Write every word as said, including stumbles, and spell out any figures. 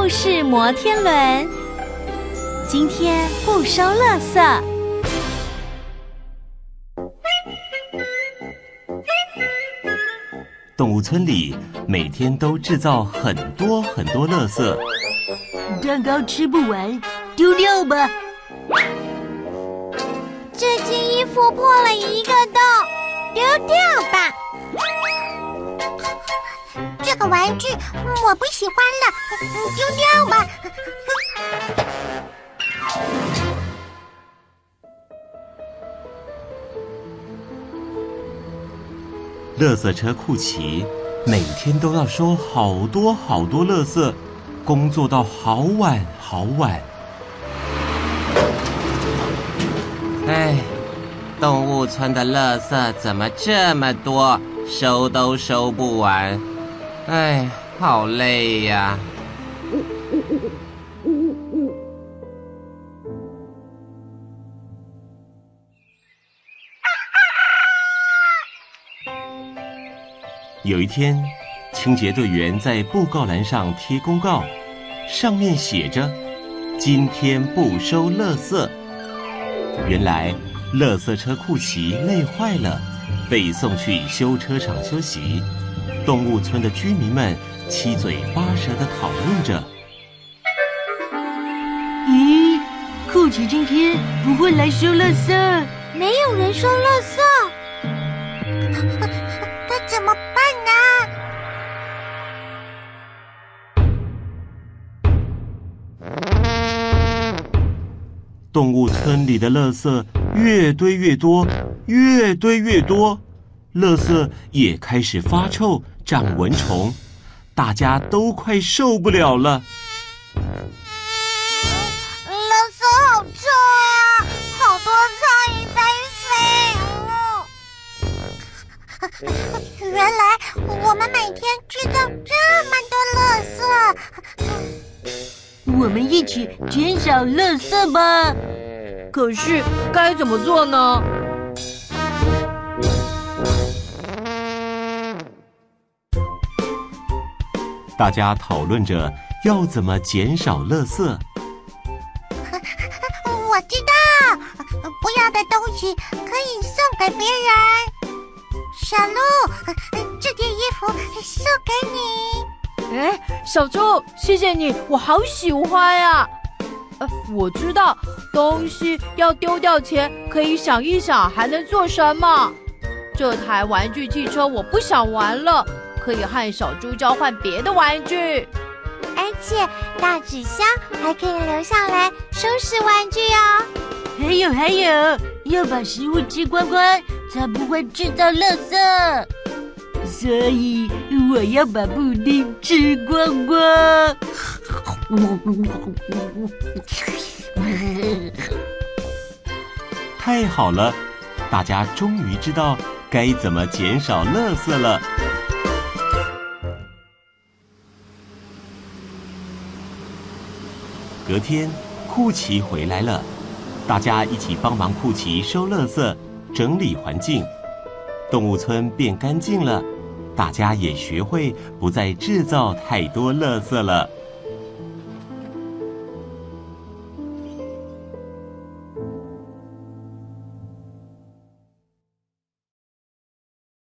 是摩天轮。今天不收垃圾。 动物村里每天都制造很多很多垃圾， 蛋糕吃不完，丢掉吧。 这件衣服破了一个洞，丢掉吧。这个玩具我不喜欢了，丢掉吧。 垃圾车库奇每天都要收好多好多垃圾，工作到好晚好晚。 哎，动物村的垃圾怎么这么多，收都收不完。哎，好累呀！ 有一天，清洁队员在布告栏上贴公告，上面写着“今天不收垃圾”。原来，垃圾车库奇累坏了，被送去修车厂休息。动物村的居民们七嘴八舌地讨论着：“ 咦，库奇今天不会来收垃圾？ 没有人收垃圾，该怎么办呢？” 动物村里的垃圾越堆越多，越堆越多，垃圾也开始发臭、长蚊虫，大家都快受不了了。 垃圾好臭啊，好多苍蝇在飞。原来我们每天制造这么多垃圾。 我们一起减少垃圾吧。 可是该怎么做呢？ 大家讨论着要怎么减少垃圾。 我知道，不要的东西可以送给别人。小鹿，这件衣服送给你。 哎，小猪，谢谢你，我好喜欢呀！呃，我知道东西要丢掉前，可以想一想还能做什么。这台玩具汽车我不想玩了，可以和小猪交换别的玩具。 而且大纸箱还可以留下来收拾玩具哦。 还有还有，要把食物吃光光，才不会制造垃圾。所以我要把布丁吃光光。 太好了，大家终于知道该怎么减少垃圾了。隔天，库奇回来了，大家一起帮忙库奇收垃圾、整理环境，动物村变干净了。大家也学会不再制造太多垃圾了。